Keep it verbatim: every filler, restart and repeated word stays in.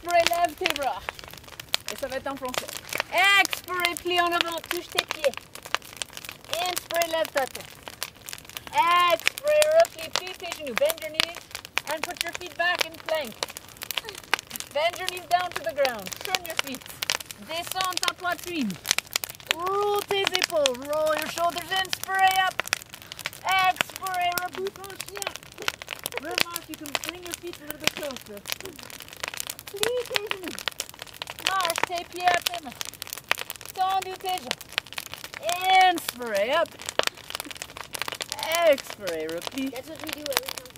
Expirez, lève tes bras. Et ça va être en français. Expirez, plie en avant, touche tes pieds. Inspirez, lève ta tête. Expirez, replie, plie tes genoux. Bend your knees and put your feet back in plank. Bend your knees down to the ground. Turn your feet. Descends ta poitrine. Roll tes épaules. Roll your shoulders. Inspirez up. Expirez, repousse en chien. Remarque, you can bring your feet a little bit closer. Plie tes genoux. Marche tes pieds à tes mains. Tendu tes jambes. Inspirez up. Expirez, replie. That's what we do every time.